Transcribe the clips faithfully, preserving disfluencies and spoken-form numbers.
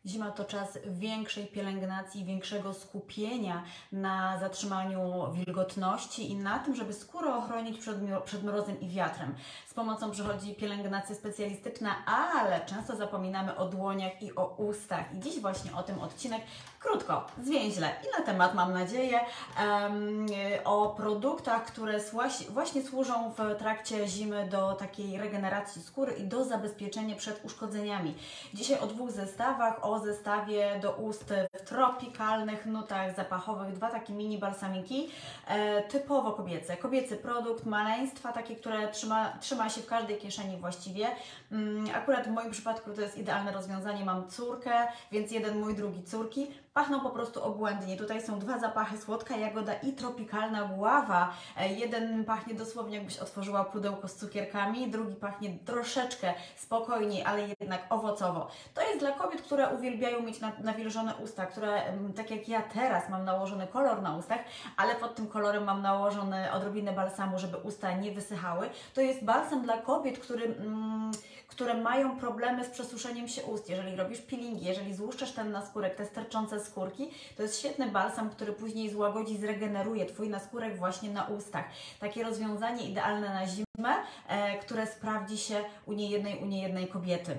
Zima to czas większej pielęgnacji, większego skupienia na zatrzymaniu wilgotności i na tym, żeby skórę ochronić przed, przed mrozem i wiatrem. Z pomocą przychodzi pielęgnacja specjalistyczna, ale często zapominamy o dłoniach i o ustach. I dziś właśnie o tym odcinek, krótko, zwięźle i na temat, mam nadzieję, um, o produktach, które właśnie służą w trakcie zimy do takiej regeneracji skóry i do zabezpieczenia przed uszkodzeniami. Dzisiaj o dwóch zestawach, o zestawie do ust w tropikalnych nutach zapachowych, dwa takie mini balsamiki, e, typowo kobiece. Kobiecy produkt maleństwa, takie, które trzyma, trzyma się w każdej kieszeni właściwie. Mm, akurat w moim przypadku to jest idealne rozwiązanie. Mam córkę, więc jeden mój, drugi córki. Pachną po prostu obłędnie. Tutaj są dwa zapachy, słodka jagoda i tropikalna guawa. E, jeden pachnie dosłownie jakbyś otworzyła pudełko z cukierkami, drugi pachnie troszeczkę spokojniej, ale jednak owocowo. To jest dla kobiet, które uwielbiają mieć nawilżone usta, które, tak jak ja teraz, mam nałożony kolor na ustach, ale pod tym kolorem mam nałożony odrobinę balsamu, żeby usta nie wysychały. To jest balsam dla kobiet, który, mm, które mają problemy z przesuszeniem się ust. Jeżeli robisz peelingi, jeżeli złuszczasz ten naskórek, te sterczące skórki, to jest świetny balsam, który później złagodzi, zregeneruje Twój naskórek właśnie na ustach. Takie rozwiązanie idealne na zimę, e, które sprawdzi się u niejednej, u niejednej kobiety.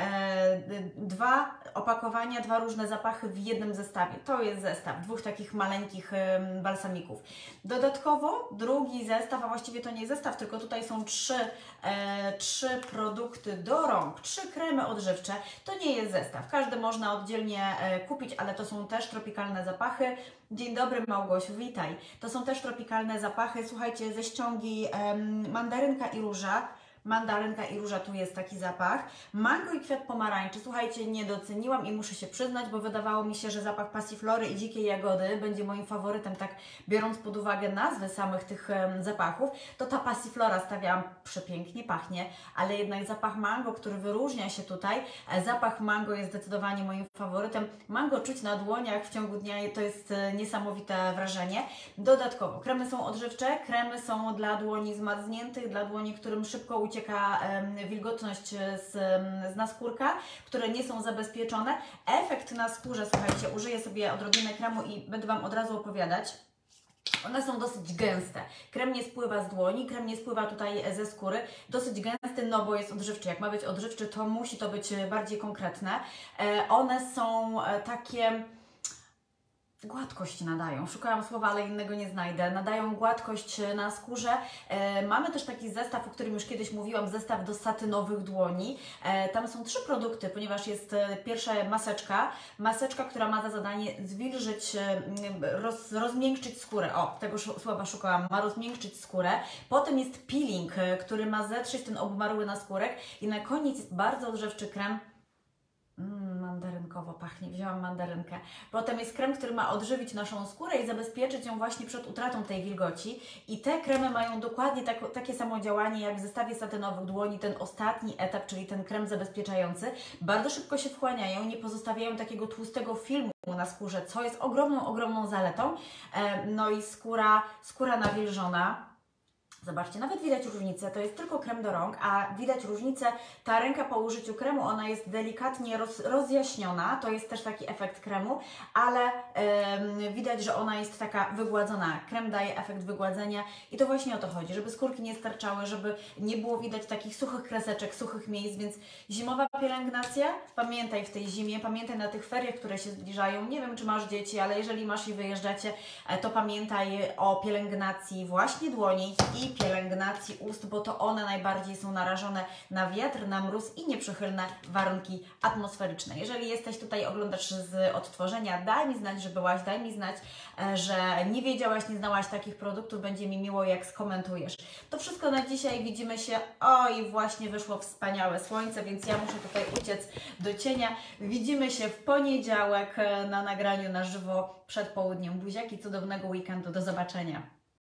E, dwa opakowania, dwa różne zapachy w jednym zestawie. To jest zestaw dwóch takich maleńkich e, balsamików. Dodatkowo drugi zestaw, a właściwie to nie zestaw, tylko tutaj są trzy, e, trzy produkty do rąk, trzy kremy odżywcze. To nie jest zestaw. Każdy można oddzielnie e, kupić, ale to są też tropikalne zapachy. Dzień dobry, Małgosiu, witaj. To są też tropikalne zapachy. Słuchajcie, ze ściągi em, mandarynka i róża. Mandarynka i róża, tu jest taki zapach. Mango i kwiat pomarańczy. Słuchajcie, nie doceniłam i muszę się przyznać, bo wydawało mi się, że zapach pasiflory i dzikiej jagody będzie moim faworytem, tak biorąc pod uwagę nazwy samych tych um, zapachów. To ta pasiflora stawiałam przepięknie, pachnie, ale jednak zapach mango, który wyróżnia się tutaj, zapach mango jest zdecydowanie moim faworytem. Mango czuć na dłoniach w ciągu dnia, to jest niesamowite wrażenie. Dodatkowo kremy są odżywcze, kremy są dla dłoni zmarzniętych, dla dłoni, którym szybko ucieka ucieka wilgotność z, z naskórka, które nie są zabezpieczone. Efekt na skórze, słuchajcie, użyję sobie odrobinę kremu i będę Wam od razu opowiadać. One są dosyć gęste. Krem nie spływa z dłoni, krem nie spływa tutaj ze skóry. Dosyć gęsty, no bo jest odżywczy. Jak ma być odżywczy, to musi to być bardziej konkretne. One są takie... Gładkość nadają. Szukałam słowa, ale innego nie znajdę. Nadają gładkość na skórze. E, mamy też taki zestaw, o którym już kiedyś mówiłam, zestaw do satynowych dłoni. E, tam są trzy produkty, ponieważ jest e, pierwsza maseczka. Maseczka, która ma za zadanie zwilżyć, e, roz, rozmiękczyć skórę. O, tego słowa szukałam. Ma rozmiękczyć skórę. Potem jest peeling, e, który ma zetrzeć ten obmarły naskórek. I na koniec jest bardzo odżywczy krem. Mm, mandarynkowo pachnie, wzięłam mandarynkę. Potem jest krem, który ma odżywić naszą skórę i zabezpieczyć ją właśnie przed utratą tej wilgoci. I te kremy mają dokładnie tak, takie samo działanie jak w zestawie satynowych dłoni, ten ostatni etap, czyli ten krem zabezpieczający. Bardzo szybko się wchłaniają, nie pozostawiają takiego tłustego filmu na skórze, co jest ogromną, ogromną zaletą. E, no i skóra, skóra nawilżona. Zobaczcie, nawet widać różnicę, to jest tylko krem do rąk, a widać różnicę, ta ręka po użyciu kremu, ona jest delikatnie roz, rozjaśniona, to jest też taki efekt kremu, ale ym, widać, że ona jest taka wygładzona. Krem daje efekt wygładzenia i to właśnie o to chodzi, żeby skórki nie starczały, żeby nie było widać takich suchych kreseczek, suchych miejsc, więc zimowa pielęgnacja, pamiętaj w tej zimie, pamiętaj na tych feriach, które się zbliżają, nie wiem, czy masz dzieci, ale jeżeli masz i wyjeżdżacie, to pamiętaj o pielęgnacji właśnie dłoni i pielęgnacji ust, bo to one najbardziej są narażone na wiatr, na mróz i nieprzychylne warunki atmosferyczne. Jeżeli jesteś tutaj, oglądasz z odtworzenia, daj mi znać, że byłaś, daj mi znać, że nie wiedziałaś, nie znałaś takich produktów, będzie mi miło, jak skomentujesz. To wszystko na dzisiaj, widzimy się, oj, właśnie wyszło wspaniałe słońce, więc ja muszę tutaj uciec do cienia. Widzimy się w poniedziałek na nagraniu na żywo przed południem. Buziaki, cudownego weekendu, do zobaczenia.